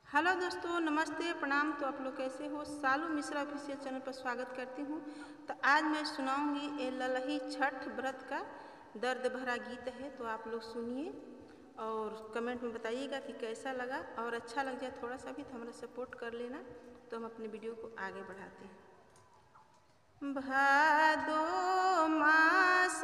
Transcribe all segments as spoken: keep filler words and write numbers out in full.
Hello दोस्तों, नमस्ते, प्रणाम। तो आप लोग कैसे हो? सालू मिश्रा ऑफिशियल चैनल पर स्वागत करती हूँ। तो आज मैं सुनाऊंगी ए ललही छठ व्रत का दर्द भरा गीत है। तो आप लोग सुनिए और कमेंट में बताइएगा कि कैसा लगा। और अच्छा लग जाए थोड़ा सा भी तो हमारा सपोर्ट कर लेना, तो हम अपने वीडियो को आगे बढ़ाते हैं। भादो मास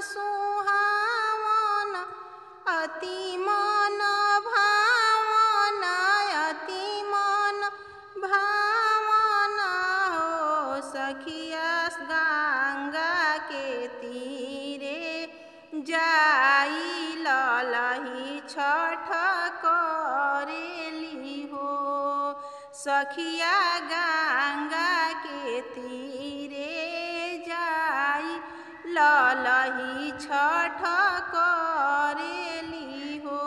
सुहावन अति मन भावन अति मन भावन हो सखिया गंगा के तीरे जाई ललही छठ करेली हो। सखिया गंगा के तीरे जाई ललही छठ करेली हो।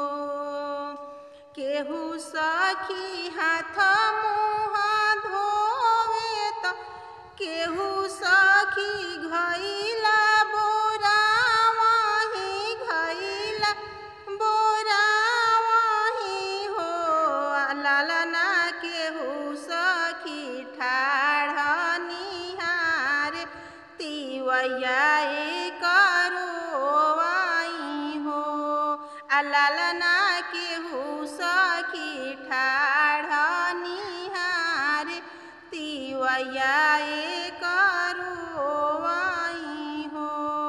केहू सखी हाथ मुँह धोवे तो केहू सखी घइला बोरा वही घइला बोरा वही हो। लालना केहू सखी ठाढ़ निहार तिवैया करो आई हो। लालना केहू सखी ठाढ़ निहार तिवैया करो आई हो।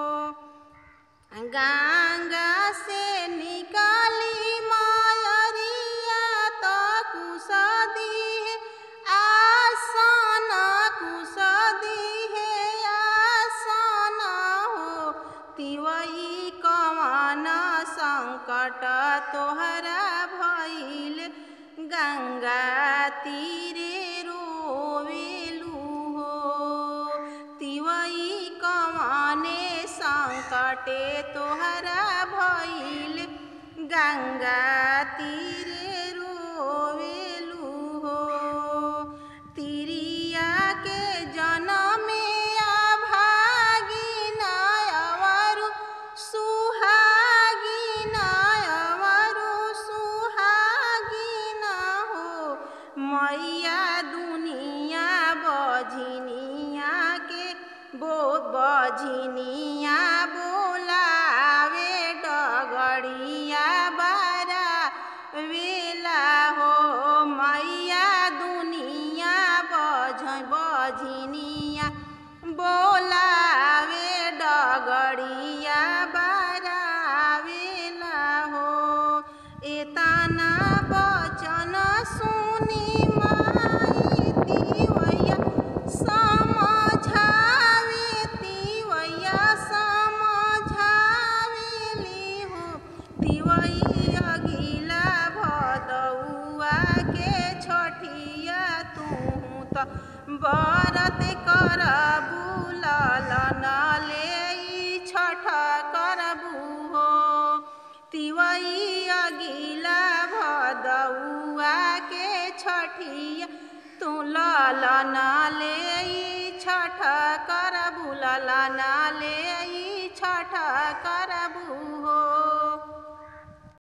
गंगा से निकाली मायरिया तो कुसदी है आसन कुसदी है आसन हो। तिवई कवन संकट तोहरा भइल गंगा तीरे रोवेलू हो। तिवई कवने संकटे तोहरा भइल गंगा तीरे रोवेलू हो। तिरिया के जनमे अभागिन अवरु सुहागिन अवरु सुहागिन हो। मैया दुनिया बझिनिया के बो बझिनिया बोलावे डगड़िया बारा वेला हो। मैया दुनिया बझ बझिनिया बोलावे डगड़िया बारा वेला हो। एतना बचन सुनी माई तिवैया समझावे तिवैया समझावेली हो। तिवई अगिला भदौआ के छठिया तू तो व्रत करबू ललन ले छठ करबू हो। तिवई अगिला भदौआ के छठिया तू ललन ले छठ करबू ललन ले छठ करबू हो।